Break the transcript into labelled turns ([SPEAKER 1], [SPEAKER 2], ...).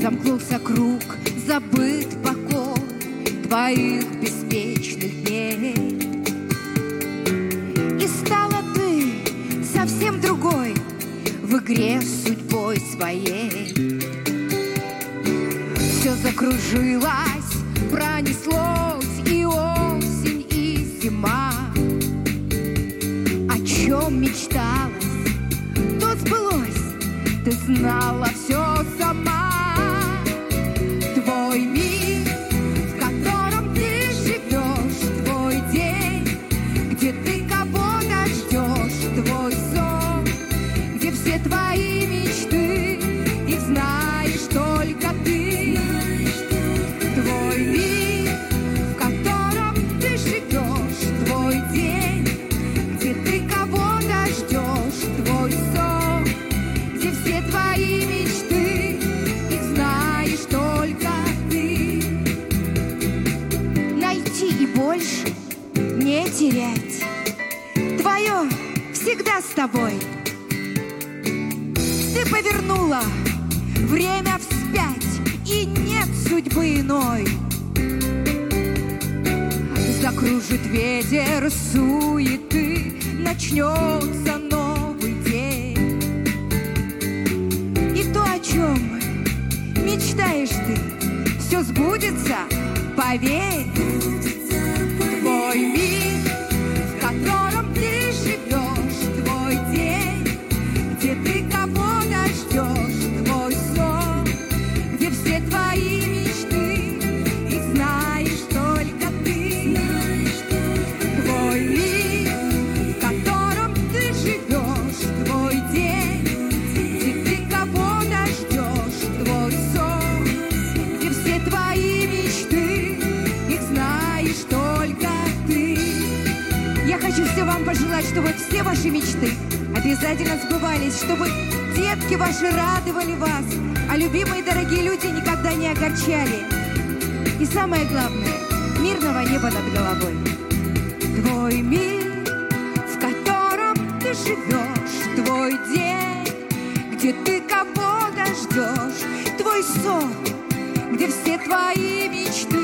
[SPEAKER 1] Замкнулся круг, забыт покой твоих беспечных дней. И стала ты совсем другой в игре с судьбой своей. Все закружилось, пронеслось и осень, и зима. О чем мечталось, то сбылось, ты знала все сама. Твой мир, в котором ты живешь, твой день, где ты кого-то ждешь, твой сон, где все твои мечты, их знаешь только ты. Твой мир, в котором ты живешь, твой день, где ты кого-то ждешь, твой сон, где все твои мечты, их знаешь только ты. Найти и больше не терять, твое всегда с тобой. Ты повернула время вспять, и нет судьбы иной. Закружит ветер суеты, начнется новый день. И то, о чем мечтаешь ты, все сбудется, поверь. Твой мир, в котором ты живешь, твой день, где ты кого-то ждешь, твой сон, где все твои мечты, их знаешь только ты. Твой мир, в котором ты живешь, твой день, где ты кого-то ждешь, твой сон, где все твои мечты, их знаешь только ты. Я хочу всем вам пожелать, чтобы все ваши мечты обязательно сбывались, чтобы детки ваши радовали вас, а любимые дорогие люди никогда не огорчали. И самое главное, мирного неба над головой. Твой мир, в котором ты живешь, твой день, где ты кого-то ждешь, твой сон, где все твои мечты,